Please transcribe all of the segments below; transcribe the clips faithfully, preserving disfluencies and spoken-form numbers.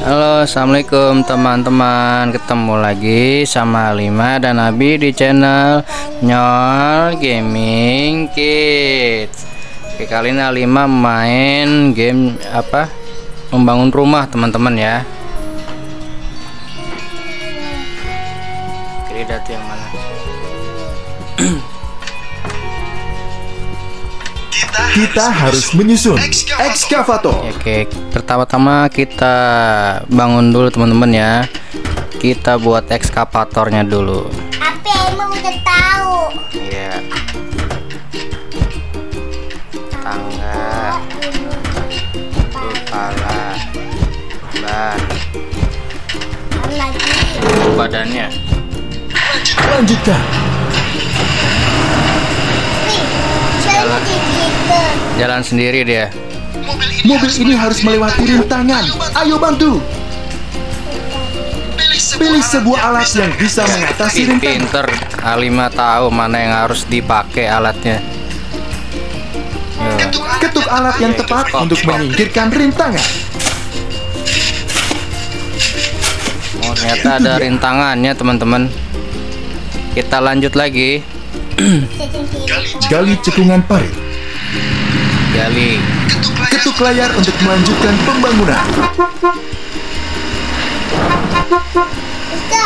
Halo, assalamualaikum teman-teman. Ketemu lagi sama Lima dan Abi di channel Nyol Gaming Kids. Oke, kali ini Lima main game apa? Membangun rumah, teman-teman ya. Oke, data yang mana? Kita harus menyusun ekskavator. Oke, pertama-tama kita bangun dulu teman-teman ya. Kita buat ekskavatornya dulu. Tapi emang udah tahu. Iya. Tangga, kepala, ban, Lagi. badannya. Lanjutkan. Jalan gitu. Jalan sendiri dia. Mobil ini harus melewati rintangan. Ayo bantu. Pilih sebuah alat yang bisa mengatasi rintangan. Pinter, Alima tahu mana yang harus dipakai alatnya. Yo. Ketuk alat yang tepat untuk menyingkirkan rintangan. Oh, ternyata ada rintangannya teman-teman. Kita lanjut lagi. Gali cekungan parit. Gali. Ketuk layar untuk melanjutkan pembangunan. Bisa.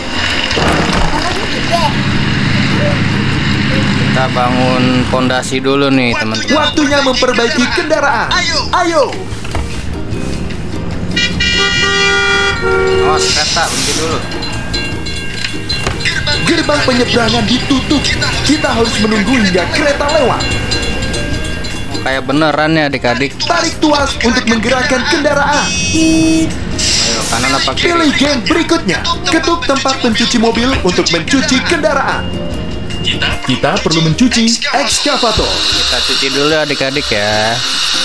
Kita bangun fondasi dulu nih teman-teman. Waktunya memperbaiki kendaraan. Ayo. Oh, kereta berhenti dulu. Gerbang penyeberangan ditutup. Kita harus menunggu hingga kereta lewat. Oh, kayak beneran ya adik-adik. Tarik tuas untuk menggerakkan kendaraan. Ayo, kanan apa kiri? Pilih game berikutnya. Ketuk tempat pencuci mobil untuk mencuci kendaraan. Kita perlu mencuci ekskavator. Kita cuci dulu adik-adik ya.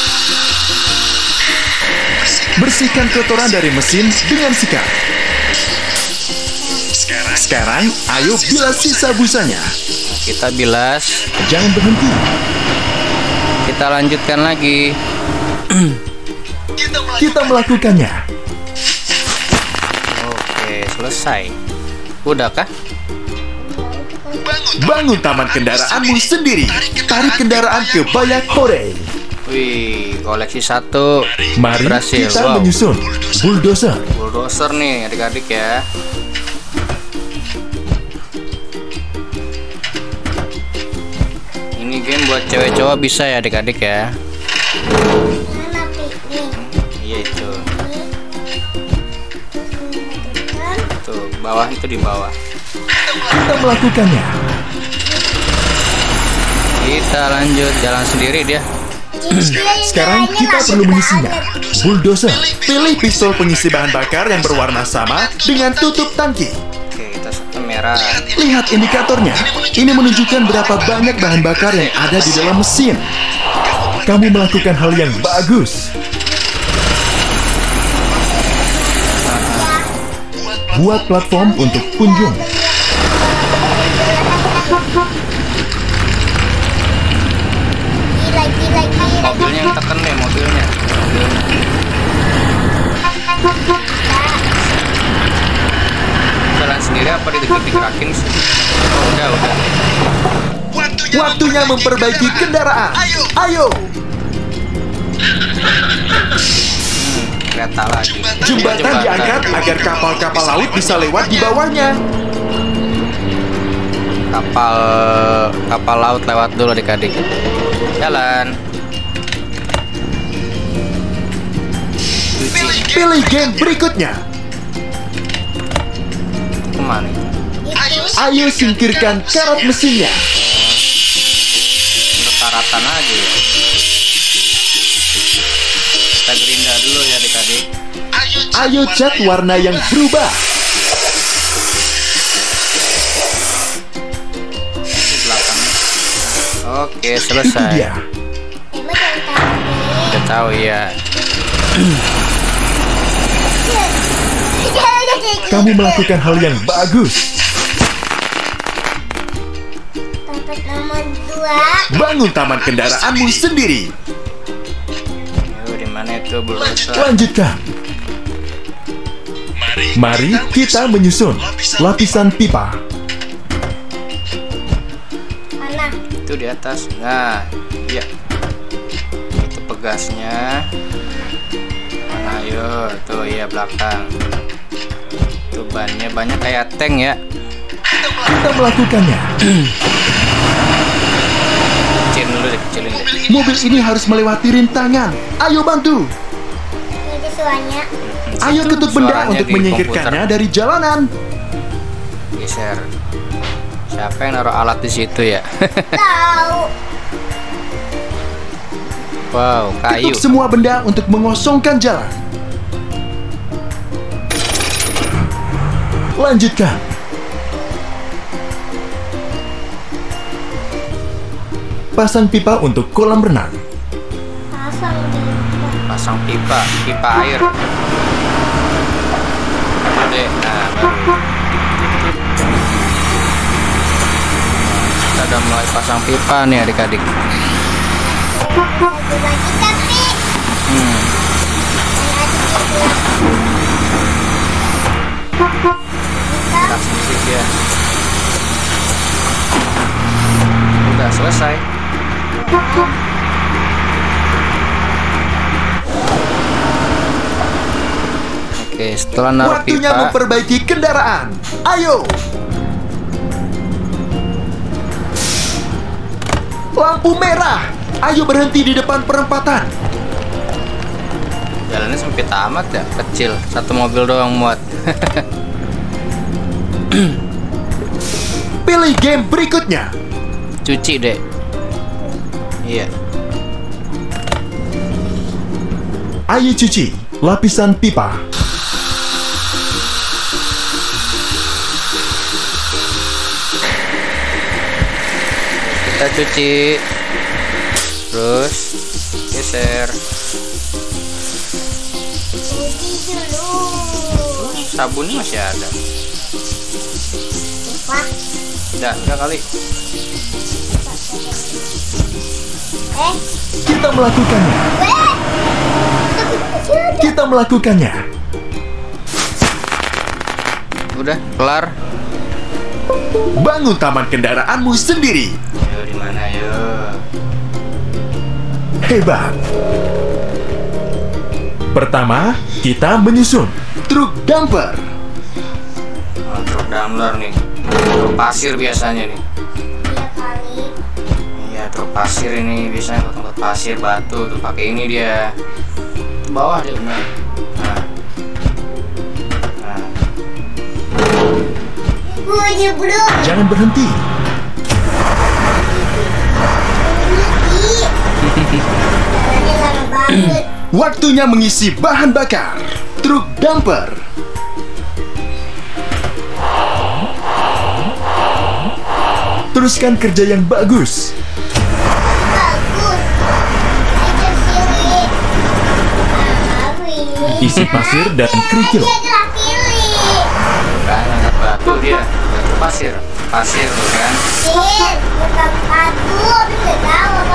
Bersihkan kotoran dari mesin dengan sikat. Sekarang, ayo bilas sisa busanya. Kita bilas. Jangan berhenti. Kita lanjutkan lagi. Kita melakukannya. Oke, selesai. Udah kah? Bangun taman kendaraanmu sendiri. Tarik kendaraan ke Bayak Hore. Wih, koleksi satu. Mari Berhasil. kita Wow. menyusun bulldozer. Bulldozer nih adik-adik ya. Ini game buat cewek cowok bisa ya adik-adik ya. Mana piknik? Iya itu. Tuh, bawah itu di bawah. Kita melakukannya. Kita lanjut jalan sendiri dia. Sekarang kita perlu mengisinya. Bulldozer. Pilih pistol pengisi bahan bakar yang berwarna sama dengan tutup tangki. Oke, kita setem merah. Lihat indikatornya. Ini menunjukkan berapa banyak bahan bakar yang ada di dalam mesin. Kamu melakukan hal yang bagus. Buat platform untuk kunjung. Gila, gila, gila. Mobilnya yang tekan deh, mobilnya. Jalan sendiri apa digerak-gerakin sih? Oh, udah, udah. Waktunya memperbaiki kendaraan. Ayo. Hmm, kereta lagi. Jembatan diangkat agar kapal-kapal laut bisa lewat di bawahnya. Kapal kapal laut lewat dulu adik-adik. Jalan. Cuci. Pilih game berikutnya. Kemana? Ayo singkirkan karat mesinnya. Untuk karatan aja ya. Kita gerinda dulu ya adik-adik. Ayo cat warna yang berubah. Di belakangnya. Oke, Itu selesai. dia. Emang yang tahu. Udah tahu ya. Kamu melakukan hal yang bagus. Tempat nomor dua. Bangun taman kendaraanmu sendiri. Yuk, di mana itu bulldozer? Lanjutkan. Mari kita menyusun lapisan pipa. Mana? Itu di atas. Nah, iya. Itu pegasnya. Mana ayo, tuh iya belakang. Itu bannya banyak kayak tank ya. Kita melakukannya. Kecilin dulu deh, kecilin deh. Mobil ini harus melewati rintangan. Ayo bantu. Ini sesuanya. Ayo ketuk benda Suaranya untuk di menyingkirkannya dari jalanan. Geser. Siapa yang naruh alat di situ ya? Tahu. Wow, kayu. Ketuk semua benda untuk mengosongkan jalan. Lanjutkan. Pasang pipa untuk kolam renang. Pasang di. Pasang pipa, pipa air. Udah, nah baru. Kita udah mulai pasang pipa nih adik-adik. Satu lagi tapi. Hmm. Kita Tak sedikit ya. Udah selesai. Oke, setelah naruh Waktunya pipa, memperbaiki kendaraan. Ayo. Lampu merah. Ayo berhenti di depan perempatan. jalannya sempit amat ya, kecil. Satu mobil doang muat. Pilih game berikutnya. Cuci deh. Iya. Ayo cuci lapisan pipa. Kita cuci. Terus geser. cuci dulu. Sabunnya masih ada. Wah. Udah, udah kali. Eh. Kita melakukannya. Weh. Sudah. Kita melakukannya. Udah, kelar. Bangun taman kendaraanmu sendiri. Ayo di mana yo? Hebat. Pertama, kita menyusun truk dumper. Oh, truk dumpler nih. Truk pasir biasanya nih. Iya kali. Iya, truk pasir ini biasanya untuk tempat pasir, batu tuh pakai ini dia. Bawah dia benar. Nah. Nah. Bunyi bro. Jangan berhenti. Jalannya lama banget. Waktunya mengisi bahan bakar. Truk dumper. Teruskan kerja yang bagus. Bagus. Ayo sini. Nah, ini. Isi pasir dan kerikil. Dia gerak kiri. Kan angkat batu dia. Batu pasir. Pasir tuh kan. Kiri. Bukan batu. Tapi nggak tahu apa.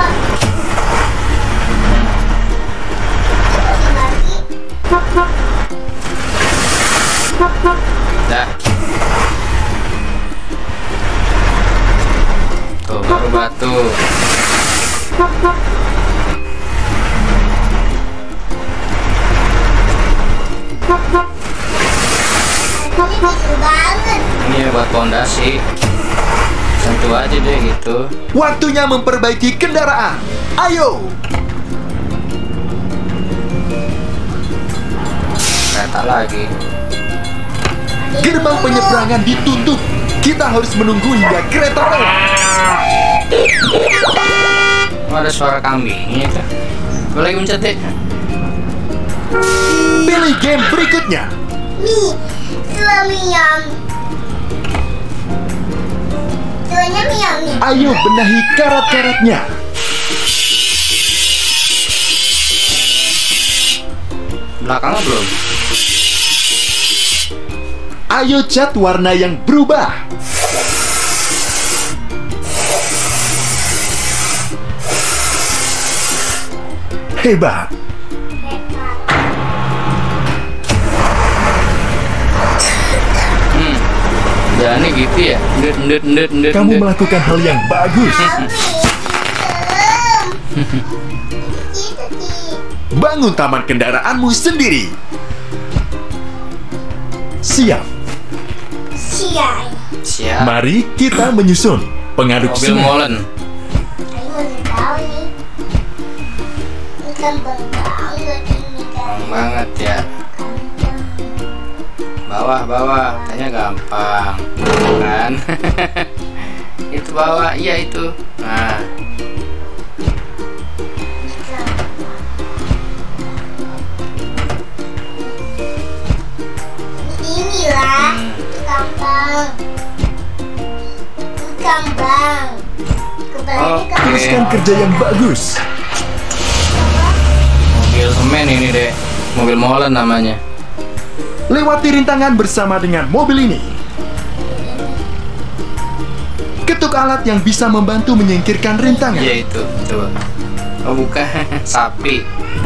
Dah. Tuh baru batu. Ini kecil banget. Ini ya buat fondasi. Sentuh aja deh gitu. Waktunya memperbaiki kendaraan. Ayo. Kereta lagi. Gerbang penyeberangan ditutup. Kita harus menunggu hingga kereta lewat. Oh, ada suara kambingnya itu. Gue lagi mencet deh. Pilih game berikutnya. Mie. Suami yang. Suanya miam nih. Ayo benahi karat-karatnya. Belakangnya belum. Ayo cat warna yang berubah. Hebat. Jalannya gitu ya. Ndut ndut ndut ndut. Kamu ndut. melakukan hal yang bagus. Bangun taman kendaraanmu sendiri. Siap. Siap. Siap. Mari kita menyusun pengaduk Mobil semen. molen. Ayo udah tahu nih. Ini gampang banget ini Gampang kan. banget ya. Bawah bawah. Katanya gampang. Kan? Itu bawah. Iya itu. Nah. Inilah itu gampang. Itu gampang. Kebalik Oke. ke Teruskan kerja yang bagus. Mobil semen ini deh. Mobil molen namanya. Lewati rintangan bersama dengan mobil ini. Ketuk alat yang bisa membantu menyingkirkan rintangan. Iya itu. Coba. Oh bukan. Sapi.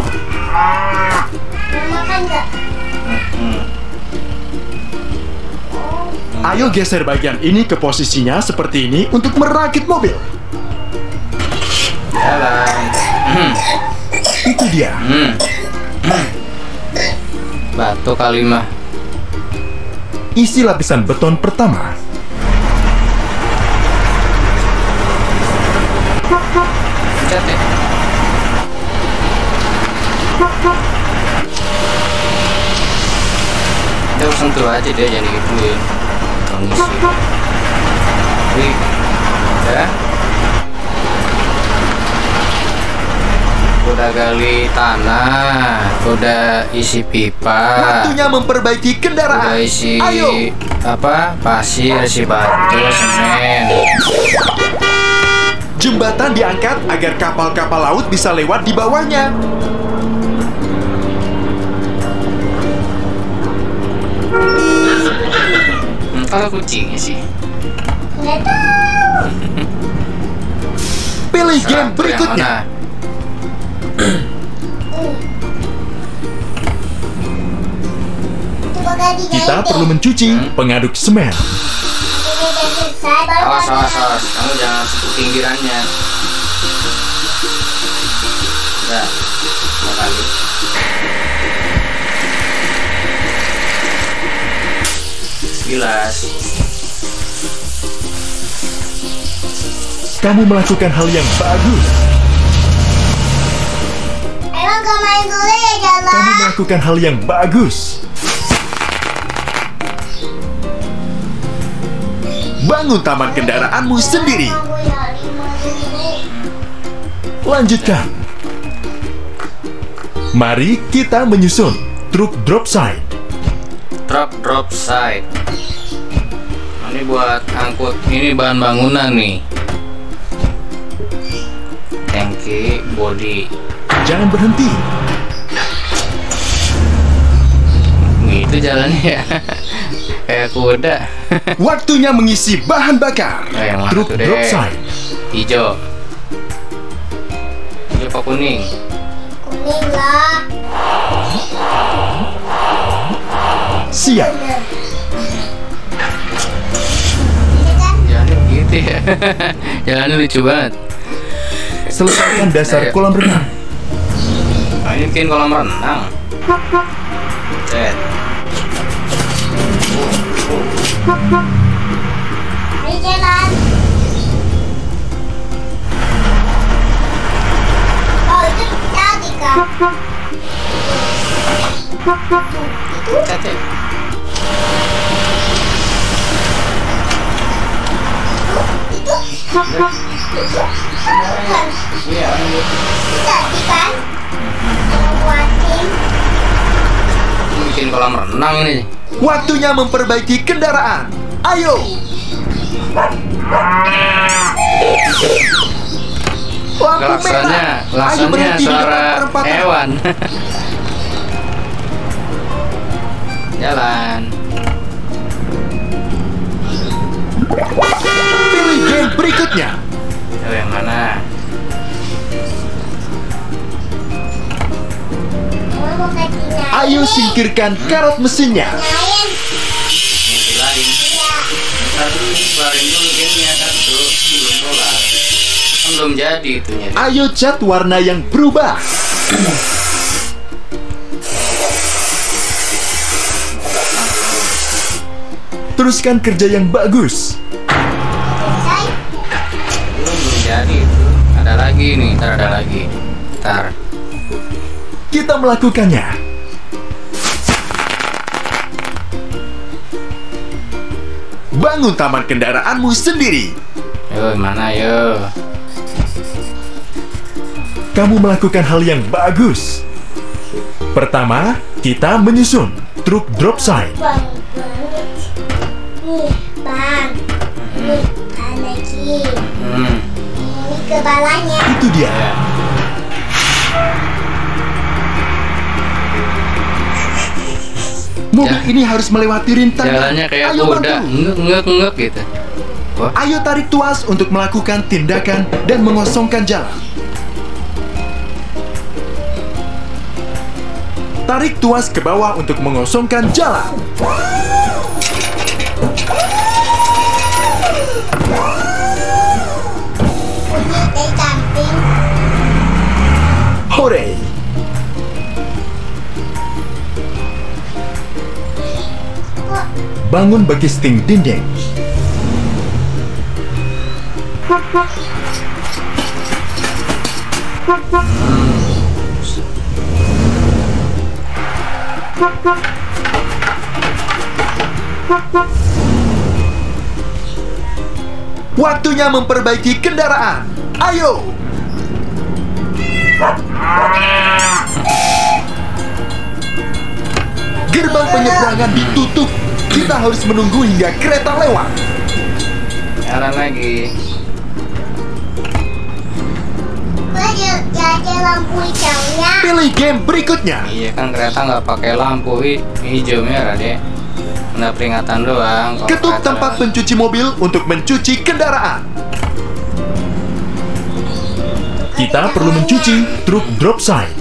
mau makan nggak? Hmm. Ayo geser bagian ini ke posisinya seperti ini untuk merakit mobil. Jalan. Hmm. Itu dia. Hmm. Hmm. Batu kali mah. Isi lapisan beton pertama. Pencet ya. Kita sentuh aja deh, jangan digituin. Ngisi. Wih. Udah. Udah gali tanah, udah isi pipa, Waktunya memperbaiki udah kendaraan. isi Ayo. apa pasir, isi batu, semen. Jembatan diangkat agar kapal-kapal laut bisa lewat di bawahnya. Hmm, kalau kucingnya sih. Nggak tahu. Pilih game Traktor yang berikutnya. mana? Itu bakal dijahit Kita deh. perlu mencuci pengaduk semen. Ini udah selesai baru Awas, lagi. awas, awas. Kamu jangan sentuh pinggirannya. Udah, dua kali. Sebilas. Kamu melakukan hal yang bagus. Emang gak main dulu ya jalan? Kamu melakukan hal yang bagus. Bangun taman kendaraanmu sendiri. Aku ya lima ini. Lanjutkan. Mari kita menyusun truk drop side. Truck drop side. Ini buat angkut. Ini bahan bangunan nih. Tangki, body. Jangan berhenti. Gitu jalannya ya. Kayak kuda. Waktunya mengisi bahan bakar. Nah, yang mana Truk tuh, Dek? drop side. Hijau. Hijau apa kuning? Kuning lah. Siap. Bener. Ini kan Jalannya begitu ya. Jalannya lucu banget. Selesaikan dasar kolam renang. Nah, ini bikin kolam renang. Set. Ayo jalan. Oh itu tadi kan. Itu Set ya. itu bukan Iya. itu tadi kan. Buatin. Ini bikin kolam renang ini. Waktunya memperbaiki kendaraan. Ayo. Lampu Laksanya, merah. Ayo laksanya berhenti di depan suara perempatan. hewan. Jalan. Pilih game berikutnya. Ayo yang mana? Mama mau kasih naik. Ayo singkirkan karet mesinnya. Lain. Yang lain. Ya. keluarin dulu gamenya satu, belum keluar. Kan belum jadi itunya. Ayo cat warna yang berubah. Teruskan kerja yang bagus. Selesai. Belum belum jadi itu. Ada lagi nih, ntar ada lagi. Ntar. Kita melakukannya. Bangun taman kendaraanmu sendiri. Yo, mana yo? Kamu melakukan hal yang bagus. Pertama, kita menyusun truk drop side. Bang, banget. Nih, bang. Nih, bang lagi. Hmm. Ini kepalanya. Itu dia. Ya. Mobil Ja- ini harus melewati rintangan. Jalannya kayak Ayo kuda, bantu. ngek ngek ngek gitu. Wah, Ayo tarik tuas untuk melakukan tindakan dan mengosongkan jalan. Tarik tuas ke bawah untuk mengosongkan jalan. Bunyi dari samping. Hore! Kok Bangun bagisting dinding. Waktunya memperbaiki kendaraan. Ayo! Gerbang penyeberangan ditutup. Kita harus menunggu hingga kereta lewat. jalan lagi. kok ada ada lampu hijaunya? Pilih game berikutnya. Iya kan kereta nggak pakai lampu hi- hijau merah deh. Kena peringatan doang. Kalau Ketuk kereta tempat lewat. pencuci mobil untuk mencuci kendaraan. Kita perlu mencuci truk drop side.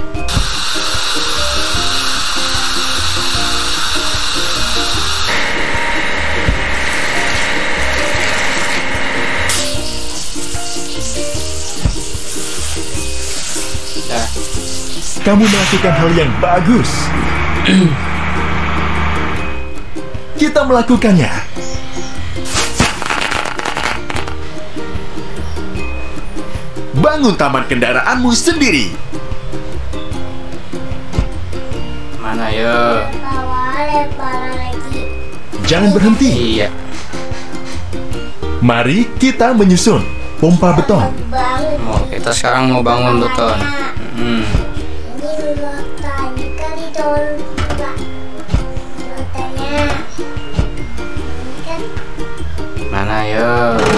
Dah. Kamu melakukan hal yang bagus. Kita melakukannya. Bangun taman kendaraanmu sendiri. Mana yo? Bawah lebar lagi. Jangan berhenti. Iya. Mari kita menyusun pompa beton. Banget. Mau kita sekarang mau bangun beton. Hmm. Ini rotanya kan itu rota. Rotanya. Ini kan Mana yo?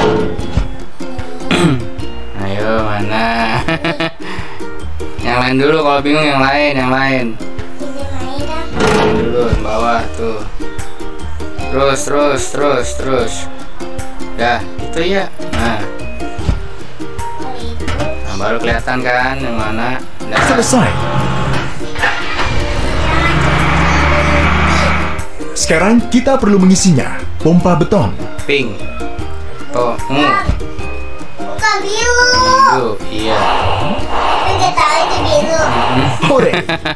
Ayo mana? Yang lain dulu kalau bingung yang lain, yang lain. ini main kan. Yang dulu bawah tuh. Terus terus terus terus. Dah, itu ya. Nah, Kalau itu nah baru kelihatan kan yang mana. Dah. Selesai. Sekarang kita perlu mengisinya. Pompa beton. Pink. Tuh, mu. bukan biru. Tuh, iya. Enggak tahu itu biru. Hore!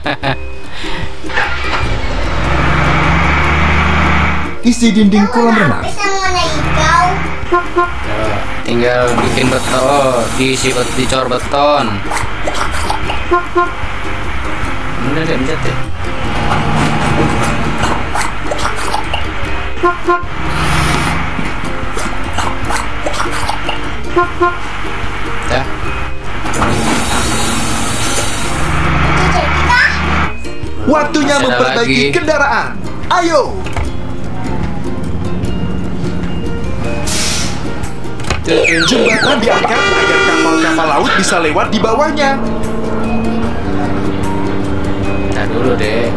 Isi dinding kolam renang. Bisa warna hijau. Yo, tinggal bikin beton, oh, diisi bet dicor beton. Udah deh, pencet deh. Dah. Itu jadi kah? Waktunya Masih ada memperbaiki lagi. kendaraan. Ayo! Jembatan diangkat agar kapal-kapal laut bisa lewat di bawahnya. Nah dulu deh.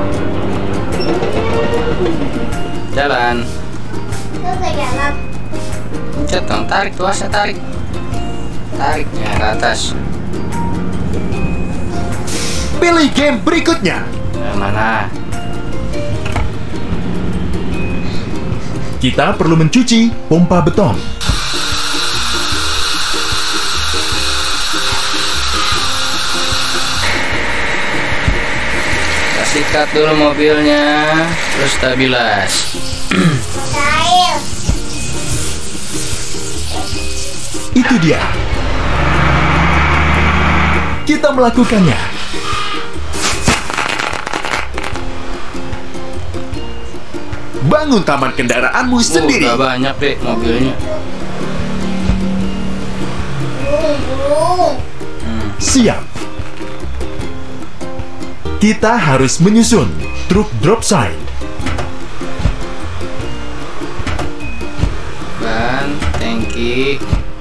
Jalan. Itu ke dalam. Pencet dong, tarik tuasnya, tarik. Tariknya ke atas. Pilih game berikutnya. Nah, mana? Kita perlu mencuci pompa beton. Kita sikat dulu mobilnya, terus kita bilas. Air. Itu dia. Kita melakukannya. Bangun taman kendaraanmu sendiri. Oh, udah banyak deh mobilnya. Burung. Siap. Kita harus menyusun truk drop side. Ban, tangki,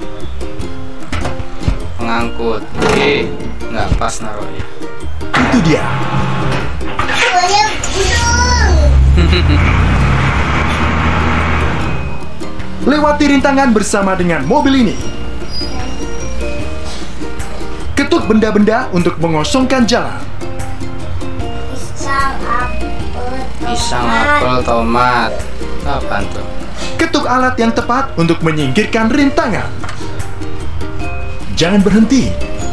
pengangkut. Oke, nggak pas naruhnya. Itu dia. Banyak burung. Lewati rintangan bersama dengan mobil ini. Ketuk benda-benda untuk mengosongkan jalan. Pisang, apel, Pisang, tomat. apel, tomat. Apaan tuh? Ketuk alat yang tepat untuk menyingkirkan rintangan. Jangan berhenti.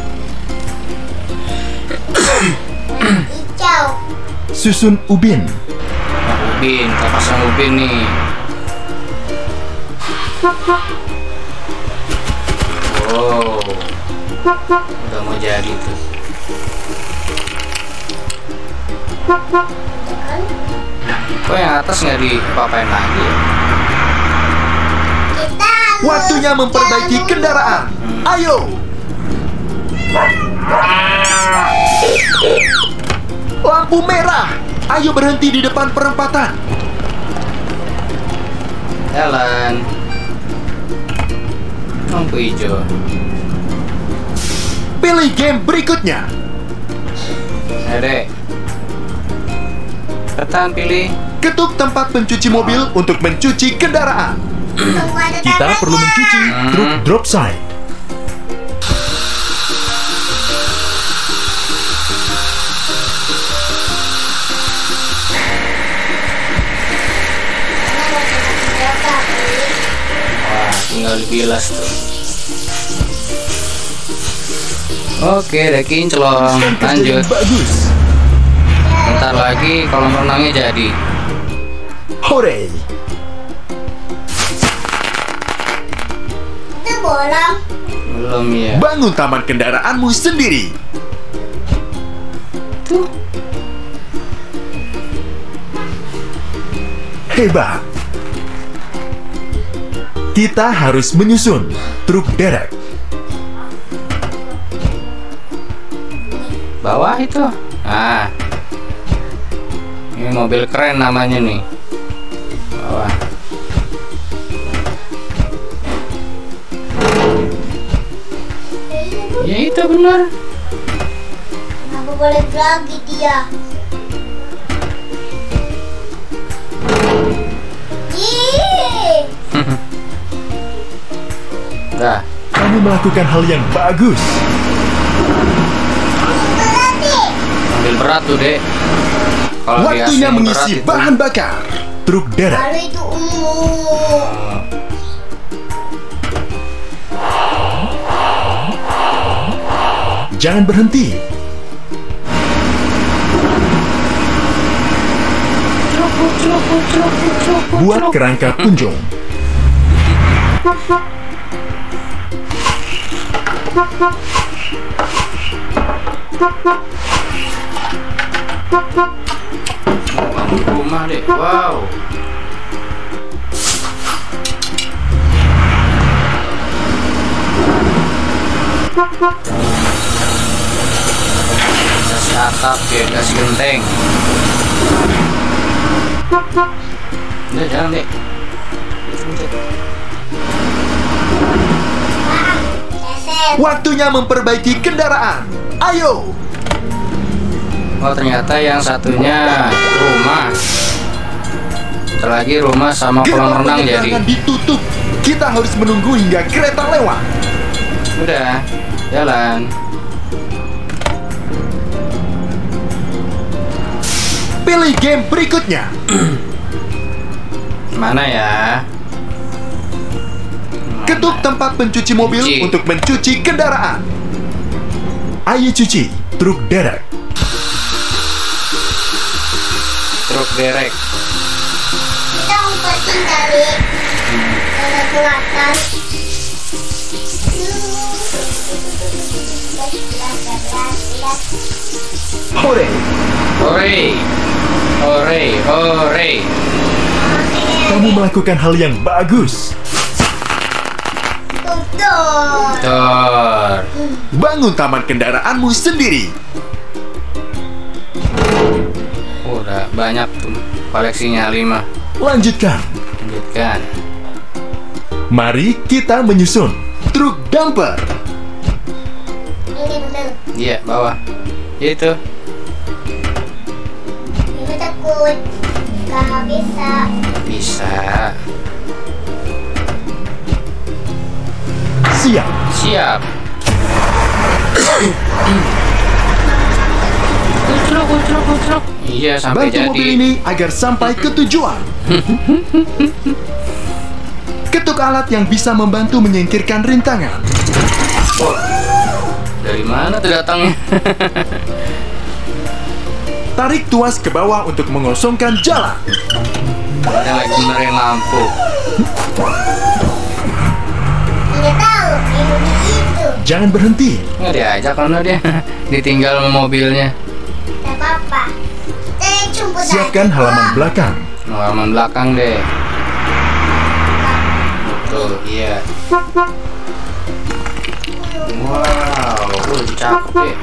Hijau. Susun ubin. Nah, ubin, kita pasang ubin nih. Wow, udah mau jadi tuh. Kok yang atas nggak dipapain lagi ya? Kita harus Waktunya memperbaiki jalan kendaraan. Ayo. Lampu merah. Ayo berhenti di depan perempatan. Jalan. Lampu hijau. Pilih game berikutnya. Adek. Cepetan pilih. Ketuk tempat pencuci mobil untuk mencuci kendaraan. dulu. Tunggu ada Kita tangannya. perlu mencuci truk drop side. Wah, tinggal dibilas tuh. Oke, udah kinclong. Dan kerja yang Lanjut. bagus. Bentar lagi kolam renangnya jadi. Hore. Itu bolam. Belum ya. Bangun taman kendaraanmu sendiri. Tuh. Hebat. Kita harus menyusun truk derek. Bawah itu. Nah. Ini mobil keren namanya nih. Bawah. Ya itu benar. Kenapa boleh lagi dia? Ih, Dah. Kamu melakukan hal yang bagus. berarti Mobil berat tuh, Dek. Kalau Waktunya biasanya mengisi berat itu. bahan bakar. Truk derek. kalau itu ungu. Oh. Jangan berhenti. Buat kerangka kunjung. Bangun rumah, Dek. Wow. Kasih atap ya, kasih genteng. Udah jalan, Dek. Keset. Waktunya memperbaiki kendaraan. Ayo. Oh, ternyata yang satunya rumah. Bentar lagi rumah sama kolam Gerbang renang jadi. penyeberangan ditutup. Kita harus menunggu hingga kereta lewat. Udah, jalan. Pilih game berikutnya. Mana ya? Ketuk tempat pencuci mobil Cuci. untuk mencuci kendaraan. Ayo cuci truk derek. Truk derek. Kita umpetin kali. Ada kelihatan. Hore! Hore. Hore, hore. Kamu melakukan hal yang bagus. Tutor. Dor. Bangun taman kendaraanmu sendiri. Udah banyak tuh koleksinya lima. Lanjutkan. Lanjutkan. Mari kita menyusun truk dumper. Ini bener. Iya, bawah. Itu. Ini takut. Gak bisa. Bisa. Siap. Siap. Kucruk, kucruk, kucruk. Iya, sampai Bantu jadi. mobil ini agar sampai ke tujuan. Ketuk alat yang bisa membantu menyingkirkan rintangan. Wah, dari mana tuh datangnya? Tarik tuas ke bawah untuk mengosongkan jalan. Ada lagi benerin lampu. Tidak tahu. Ini itu. Jangan berhenti. Nggak diajak karena dia ditinggal sama mobilnya. Tidak apa-apa. Kita jemput Siapkan aja. halaman belakang. Halaman belakang deh. Tuh, iya. Wow, uh, capek.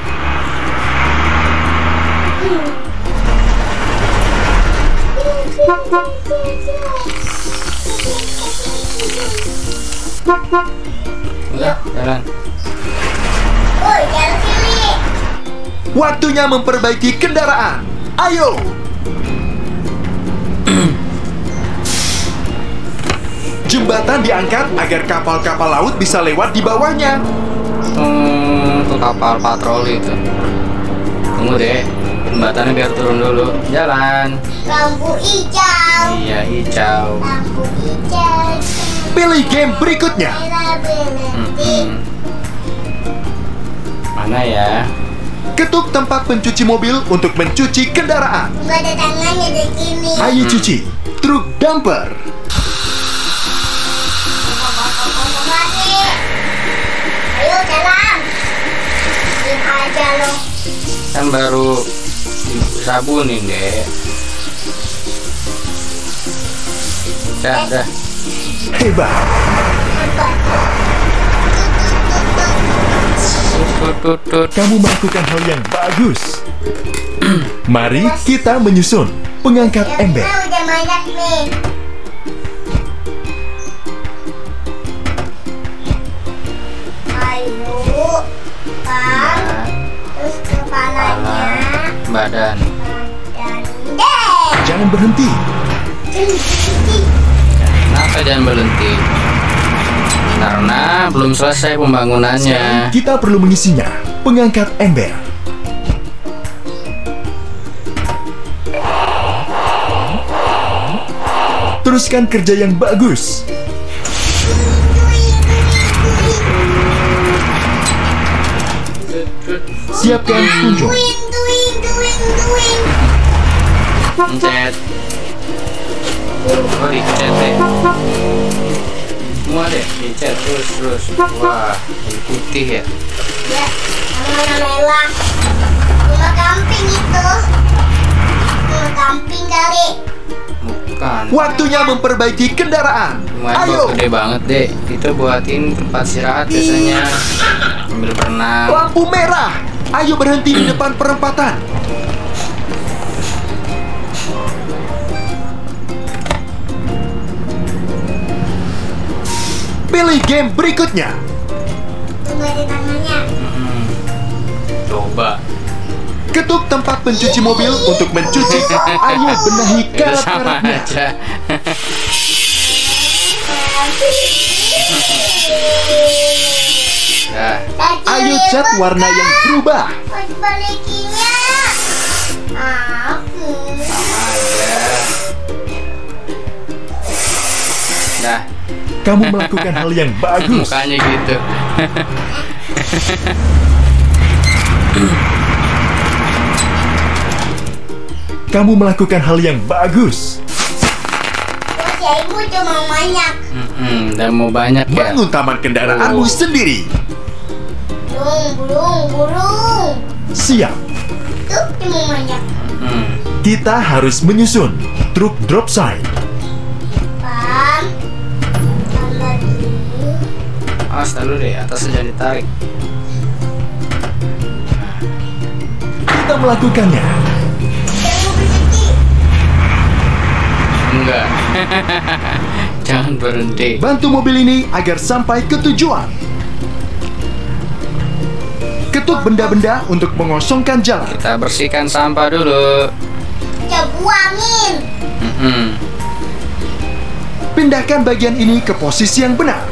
Udah, jalan. Woi, jalan sini. Waktunya memperbaiki kendaraan. Ayo. Jembatan diangkat agar kapal-kapal laut bisa lewat di bawahnya. Hmm, tuh kapal patroli itu. Tunggu deh, jembatannya biar turun dulu. Jalan. Lampu hijau. Iya, hijau. Lampu hijau. Pilih game berikutnya. Bela berhenti. Mm-mm. Mana ya? Ketuk tempat pencuci mobil untuk mencuci kendaraan. Nggak ada tangannya di sini. Ayo cuci truk dumper. Mari. Ayo jalan. Diam aja lo. Kan baru sabunin deh. Dah, dah. Hebat. Tut, tut, tut. Kamu melakukan hal yang bagus. Mari kita menyusun pengangkat Ya, ember. kita udah banyak nih. Ayo. Bang. Nah, Terus kepalanya. kepala, badan. Dan deh. Jangan berhenti. Kenapa jangan berhenti? Karena belum selesai pembangunannya. Kita perlu mengisinya. Pengangkat ember. Teruskan kerja yang bagus. Siapkan kunjung. Duing, duing, duing, duing. Pencet. Oh, dicet deh. Semua deh, dicet terus terus. Wah, ini putih ya. Ya, warna merah. Bunga kamping itu. Bunga kamping kali. Bukan. Waktunya memperbaiki kendaraan. Lumayan Ayo. kok, gede banget deh. Itu buatin tempat istirahat biasanya. Sambil berenang. Lampu merah. Ayo berhenti di depan perempatan. Pilih game berikutnya. Tunggu di tangannya. Hmm. Coba. Ketuk tempat pencuci mobil untuk mencuci. Ayo benahi Itu sama karat-karatnya. aja. Dah. Ayo cat warna yang berubah. Mau balikinya. Aku. Sama aja. Kamu melakukan hal yang bagus. Mukanya gitu. Kamu melakukan hal yang bagus. Bos ibu cuma banyak. Hmm, dan mau banyak ya. Bangun taman kendaraanmu Oh. sendiri. Burung, burung, burung. Siap. Tuh cuma banyak. Hmm. Kita harus menyusun truk drop side. Pam. Pam lagi. Awas dulu deh, atasnya jangan ditarik. Kita melakukannya. Jangan berhenti. Enggak. Jangan berhenti. Bantu mobil ini agar sampai ke tujuan. Ketuk benda-benda untuk mengosongkan jalan. Kita bersihkan sampah dulu. Kita buangin. Hmm. Pindahkan bagian ini ke posisi yang benar.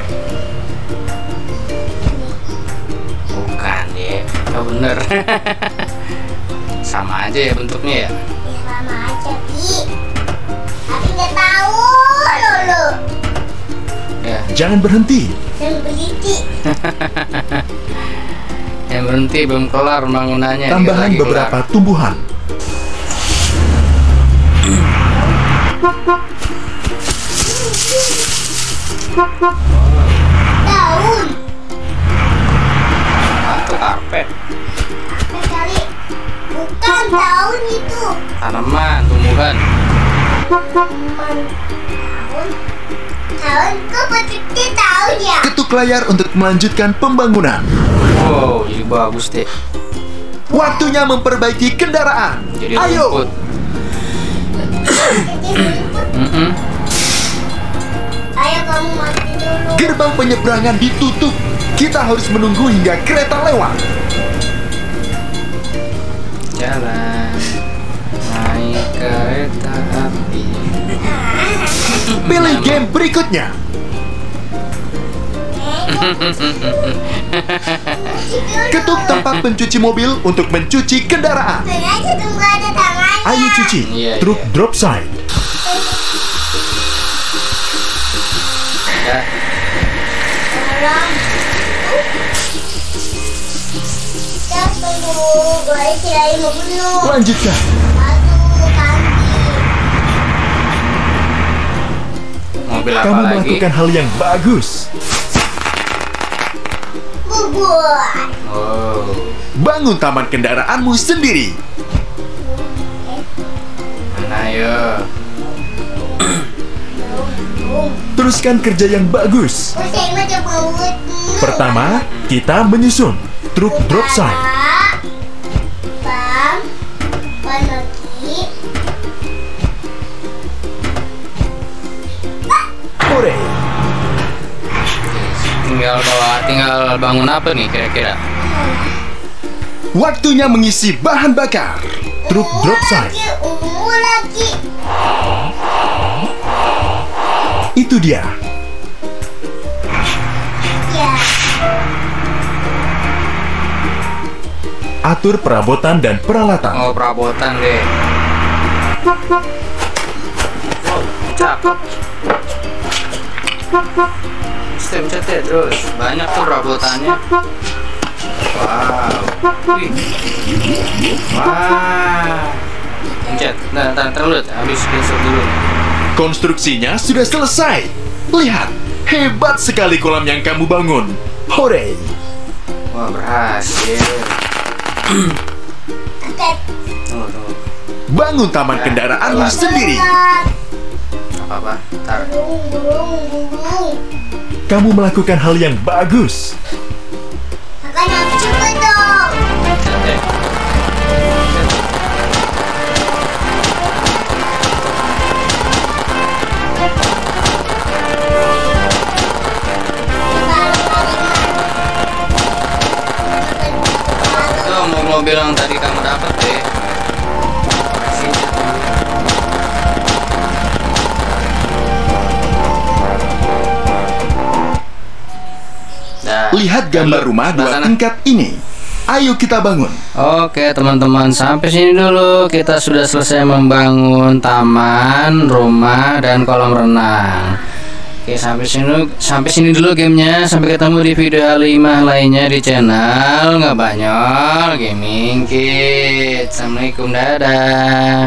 Bukan ya, oh, bener. Sama aja ya bentuknya ya. Ya sama aja, Bi. Tapi nggak tahu lulu. Ya, Jangan berhenti. Jangan berhenti. yang berhenti belum kelar bangunannya. dikit Tambahan lagi beberapa kelar. tumbuhan. Daun. Itu karpet, Apa kali? Bukan daun itu. tanaman, tumbuhan. Teman. Daun. Daun. Kok bentuknya daun ya? Ketuk layar untuk melanjutkan pembangunan. Wow, ini bagus deh. Waktunya memperbaiki kendaraan. Jadi Ayo. rumput. Jadi rumput. Mm-mm. Ayo kamu mati dulu. Gerbang penyeberangan ditutup. Kita harus menunggu hingga kereta lewat. Jalan naik kereta api. Pilih game berikutnya. Ketuk tempat pencuci mobil untuk mencuci kendaraan. Sengaja tuh nggak ada tangannya. Ayo cuci Iya, truk iya. drop side. Ya, Tolong. Kita tunggu. Gue istirahat mau bunuh. Lanjutkan. Aduh, kaki. mobil apa Kamu lagi? melakukan hal yang bagus. Bubur. Oh, Bangun taman kendaraanmu sendiri. mana ya? Teruskan kerja yang bagus. Gue saya mau coba buat. Pertama, kita menyusun truk drop side. Bam. Ban lagi. Hore. Tinggal bawa, tinggal bangun apa nih kira-kira? Waktunya mengisi bahan bakar. Truk Ungu drop side. lagi, ungu lagi. Itu dia. Ya. Atur perabotan dan peralatan. Oh, perabotan deh. Wow, cakep. Step cetek terus. Banyak tuh perabotannya. Wow. Wih. Wow. Pencet. Nah, ntar terlalu habis besok dulu. Konstruksinya sudah selesai. Lihat, hebat sekali kolam yang kamu bangun. Hore. Wah, berhasil. Oke. Tunggu, tunggu. Bangun taman Ya, kendaraanmu jalan. sendiri. Apa-apa. Ntar. Burung, burung, burung. Kamu melakukan hal yang bagus. Makanya aku cepet dong. Cetek. Itu mobil yang tadi kamu dapat deh. Sini. Dah. Lihat gambar Dulu, rumah sebelah dua sana. tingkat ini. Ayo kita bangun. Oke teman-teman, sampai sini dulu kita sudah selesai membangun taman, rumah, dan kolam renang. Oke, sampai sini sampai sini dulu gamenya. Sampai ketemu di video lima lainnya di channel Ngabanyol Gaming Kids. Assalamualaikum, dadah.